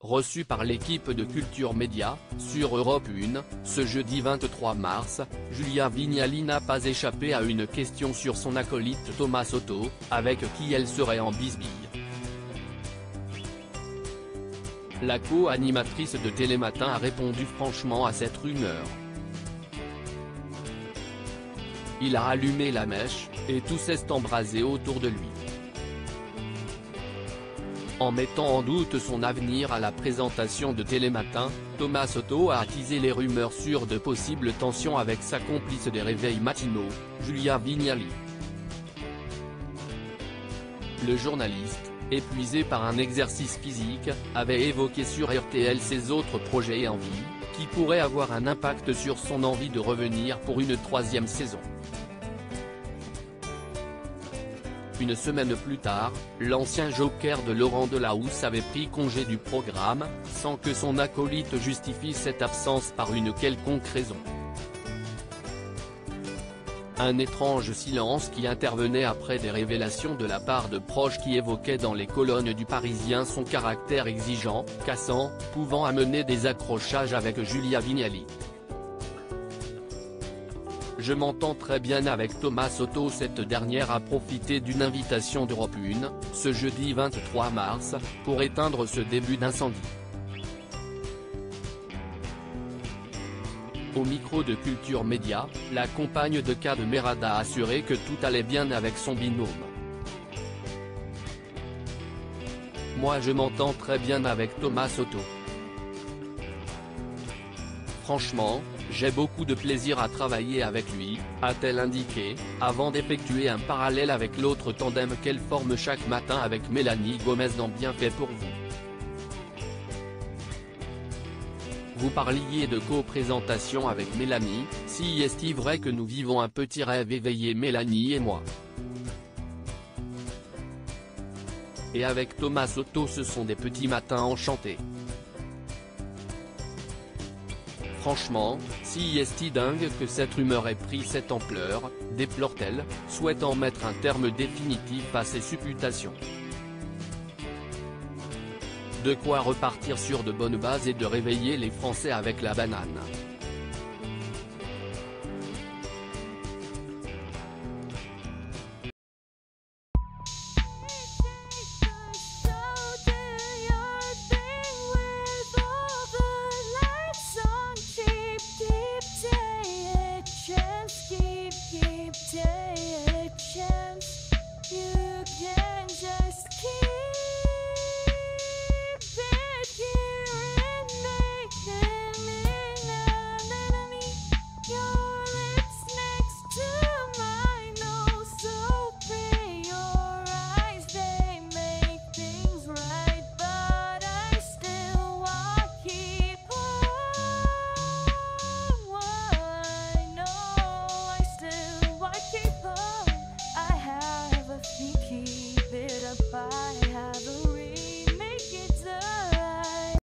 reçu par l'équipe de Culture Média, sur Europe 1, ce jeudi 23 mars, Julia Vignali n'a pas échappé à une question sur son acolyte Thomas Soto, avec qui elle serait en bisbille. La co-animatrice de Télématin a répondu franchement à cette rumeur. Il a allumé la mèche, et tout s'est embrasé autour de lui. En mettant en doute son avenir à la présentation de Télématin, Thomas Soto a attisé les rumeurs sur de possibles tensions avec sa complice des réveils matinaux, Julia Vignali. Le journaliste, épuisé par un exercice physique, avait évoqué sur RTL ses autres projets et envies, qui pourraient avoir un impact sur son envie de revenir pour une troisième saison. Une semaine plus tard, l'ancien joker de Laurent Delahousse avait pris congé du programme, sans que son acolyte justifie cette absence par une quelconque raison. Un étrange silence qui intervenait après des révélations de la part de proches qui évoquaient dans les colonnes du Parisien son caractère exigeant, cassant, pouvant amener des accrochages avec Julia Vignali. Je m'entends très bien avec Thomas Soto. Cette dernière a profité d'une invitation d'Europe 1, ce jeudi 23 mars, pour éteindre ce début d'incendie. Au micro de Culture Média, la compagne de Kad Merada a assuré que tout allait bien avec son binôme. Moi je m'entends très bien avec Thomas Soto. Franchement, j'ai beaucoup de plaisir à travailler avec lui, a-t-elle indiqué, avant d'effectuer un parallèle avec l'autre tandem qu'elle forme chaque matin avec Mélanie Gomez dans Bien fait pour vous. Vous parliez de co-présentation avec Mélanie, si est-il vrai que nous vivons un petit rêve éveillé Mélanie et moi. Et avec Thomas Soto ce sont des petits matins enchantés. Franchement, si est-il dingue que cette rumeur ait pris cette ampleur, déplore-t-elle, souhaitant mettre un terme définitif à ces supputations. De quoi repartir sur de bonnes bases et de réveiller les Français avec la banane.